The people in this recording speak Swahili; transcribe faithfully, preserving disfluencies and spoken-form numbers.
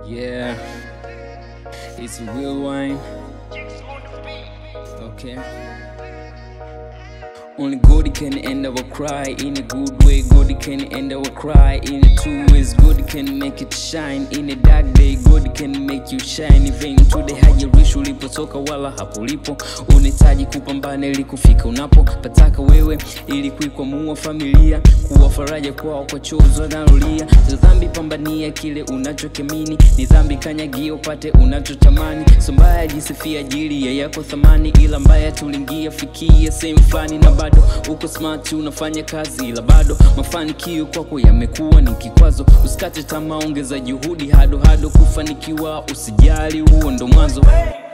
Yeah, it's Willy. Okay. Only God can end our cry in a good way. God can end our cry in a two ways. God can make it shine in a dark day. God can make you shine even to the higher reach. Ulipotoka wala hapo ulipo, unahitaji kupambana ili kufika unapo pataka wewe, ili kuikwamua familia, kuwa faraja kwao kwa chozo wanaolia. Dhambi pambania kile unachokemini, ni dhambi kanyagia upate unachotamani. So mbaya jisifia ajili ya yako thamani, ila mbaya tulingia fikia same flani. Na bado uko smart unafanya kazi, ila bado mafanikio kwako yamekuwa ni kikwazo. Usikate tamaa, ongeza juhudi hado hado kufanikiwa, usijali huo ndo mwanzo.